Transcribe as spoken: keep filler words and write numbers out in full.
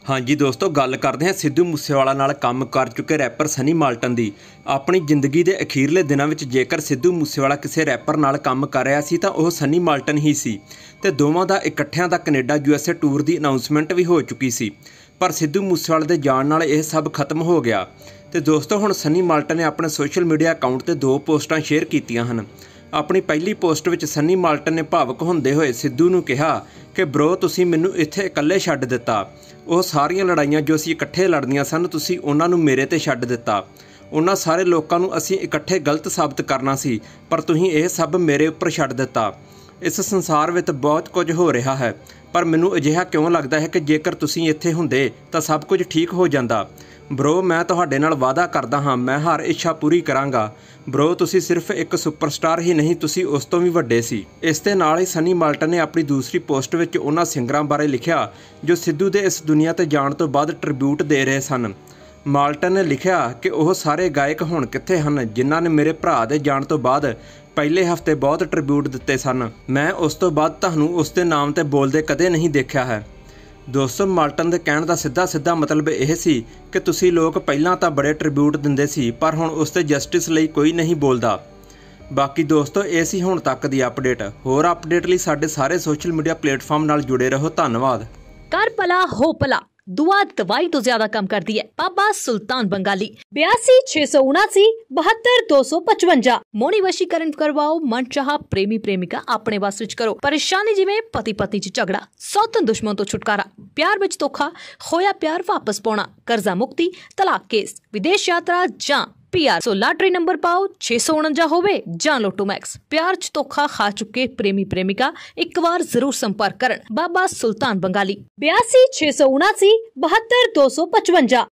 हाँ जी दोस्तों, गल करते हैं सिद्धू मूसेवाला नाल काम कर चुके रैपर सनी माल्टन दी। अपनी जिंदगी के अखीरले दिनों में जेकर सिद्धू मूसेवाला किसी रैपर नाल काम कर रहा सी तां ओह सनी माल्टन ही सी ते दोवां दा इकट्ठियां दा कनेडा यूएसए टूर की अनाउंसमेंट भी हो चुकी सी। पर सिद्धू मूसेवाले दे जाण नाल यह सब खत्म हो गया। तो दोस्तों हुण सनी माल्टन ने अपने सोशल मीडिया अकाउंट ते दो पोस्टां शेयर कीतियां हन। अपनी पहली पोस्ट विच सनी माल्टन ने भावुक होंदे होए सिद्धू नूं कहा कि ब्रो तुसीं मैनूं इत्थे इकल्ले छड्ड दित्ता। ਉਹ ਸਾਰੀਆਂ ਲੜਾਈਆਂ जो ਅਸੀਂ ਇਕੱਠੇ ਲੜਨੀਆਂ ਸਨ ਤੁਸੀਂ ਉਹਨਾਂ ਨੂੰ ਮੇਰੇ ਤੇ ਛੱਡ ਦਿੱਤਾ। ਉਹਨਾਂ ਸਾਰੇ ਲੋਕਾਂ ਨੂੰ ਅਸੀਂ ਇਕੱਠੇ ਗਲਤ ਸਾਬਤ ਕਰਨਾ ਸੀ ਪਰ ਤੁਸੀਂ ਇਹ ਸਭ ਮੇਰੇ ਉੱਪਰ ਛੱਡ ਦਿੱਤਾ। ਇਸ ਸੰਸਾਰ ਵਿੱਚ ਬਹੁਤ ਕੁਝ ਹੋ ਰਿਹਾ ਹੈ ਪਰ ਮੈਨੂੰ ਅਜਿਹਾ ਕਿਉਂ ਲੱਗਦਾ ਹੈ ਕਿ ਜੇਕਰ ਤੁਸੀਂ ਇੱਥੇ ਹੁੰਦੇ ਤਾਂ ਸਭ ਕੁਝ ਠੀਕ ਹੋ ਜਾਂਦਾ। ਬ్రో ਮੈਂ ਤੁਹਾਡੇ ਨਾਲ ਵਾਅਦਾ ਕਰਦਾ ਹਾਂ ਮੈਂ ਹਰ ਇੱਛਾ ਪੂਰੀ ਕਰਾਂਗਾ। ਬ్రో ਤੁਸੀਂ ਸਿਰਫ ਇੱਕ ਸੁਪਰਸਟਾਰ ਹੀ ਨਹੀਂ ਤੁਸੀਂ ਉਸ ਤੋਂ ਵੀ ਵੱਡੇ ਸੀ। ਇਸ ਦੇ ਨਾਲ ਹੀ ਸਨੀ ਮਾल्टन ਨੇ ਆਪਣੀ ਦੂਸਰੀ ਪੋਸਟ ਵਿੱਚ ਉਹਨਾਂ ਸਿੰਗਰਾਂ ਬਾਰੇ ਲਿਖਿਆ ਜੋ ਸਿੱਧੂ ਦੇ ਇਸ ਦੁਨੀਆ ਤੇ ਜਾਣ ਤੋਂ ਬਾਅਦ ਟ੍ਰਿਬਿਊਟ ਦੇ ਰਹੇ ਸਨ। ਮਾल्टन ਨੇ ਲਿਖਿਆ ਕਿ ਉਹ ਸਾਰੇ ਗਾਇਕ ਹੁਣ ਕਿੱਥੇ ਹਨ ਜਿਨ੍ਹਾਂ ਨੇ ਮੇਰੇ ਭਰਾ ਦੇ ਜਾਣ ਤੋਂ ਬਾਅਦ ਪਹਿਲੇ ਹਫਤੇ ਬਹੁਤ ਟ੍ਰਿਬਿਊਟ ਦਿੱਤੇ ਸਨ। ਮੈਂ ਉਸ ਤੋਂ ਬਾਅਦ ਤੁਹਾਨੂੰ ਉਸ ਦੇ ਨਾਮ ਤੇ ਬੋਲਦੇ ਕਦੇ ਨਹੀਂ ਦੇਖਿਆ ਹੈ। दोस्तों माल्टन के कहने का सीधा सीधा मतलब यह सी कि तुसी लोग पहलां तां बड़े ट्रिब्यूट दिंदे सी पर हुण उस ते जस्टिस लई कोई नहीं बोलदा। बाकी दोस्तों ये सी हुण तक दी अपडेट। होर अपडेट लई साडे सारे सोशल मीडिया प्लेटफॉर्म नाल जुड़े रहो। धन्नवाद। कर भला हो भला दुआ दवाई तो ज्यादा कम करती है। बाबा सुल्तान बंगाली बयासी छह सौ उनासी बहत्तर दो सौ पचवंजा। मोनी वशीकरण करवाओ मन चाह प्रेमी प्रेमिका अपने बस विच करो। परेशानी जिवें पति पत्नी च झगड़ा सौतन दुश्मन तो छुटकारा प्यार विच धोखा खोया प्यार वापस पाउणा कर्जा मुक्ति तलाक केस विदेश यात्रा जां पीआर सो लाटरी नंबर पाओ छे सौ उनंजा होवे जां लोटो मैक्स। प्यार च धोखा खा चुके प्रेमी प्रेमिका एक बार जरूर संपर्क करन। बाबा सुल्तान बंगाली बयासी छह सौ उनासी बहत्तर दो सौ पचवंजा।